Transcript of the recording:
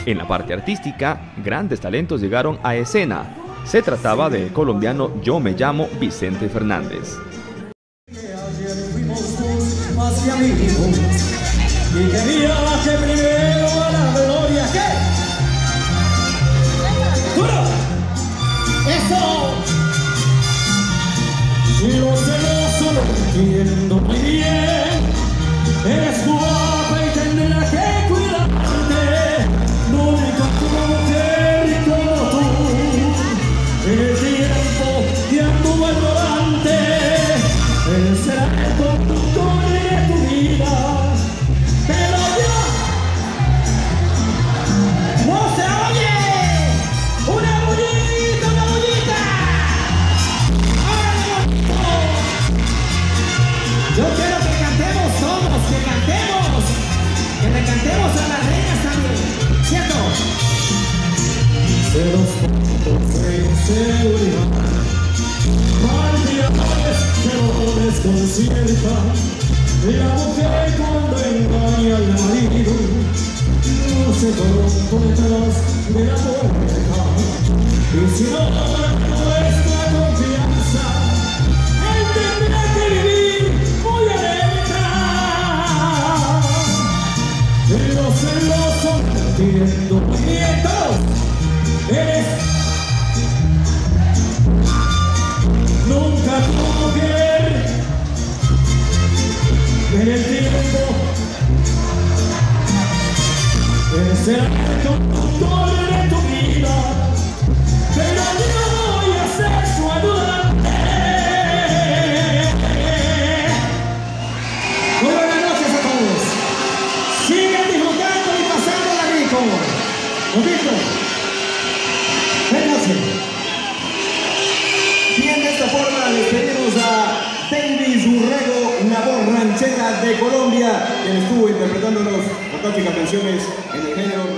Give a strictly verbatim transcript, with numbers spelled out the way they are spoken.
En la parte artística, grandes talentos llegaron a escena. Se trataba del colombiano Yo Me Llamo Vicente Fernández. Y quería que primero a la gloria, ¿qué? ¡Duro! ¡Eso! Y los celosos lo entiendo muy bien. Eres guapa y tendrás que cuidarte. No me encontró mujer como tú. En el tiempo que anduvo el volante, él será el conductor de tu vida. Pero yo no se oye una bullita, una bullita. Yo quiero que cantemos todos, que cantemos, que le cantemos a las reinas también, ¿cierto? Se los puntos de inseguridad, maldiciones que no desconciertan. La mujer cuando engaña al marido no se corrompe detrás de la puerta. Y si no no nuestra confianza, él tendrá que vivir muy alerta. Y los celosos entiendo nietos, eres nunca tu mujer. En el tiempo de ser el conductor de tu vida, pero yo voy a ser su ayudante. Muy buenas noches a todos. Sigan disfrutando y pasándola rico. ¿Bonito? Vénganse. Bien, de esta forma despedimos a Davis Urrego, una voz ranchera de Colombia, quien estuvo interpretándonos fantásticas canciones en el género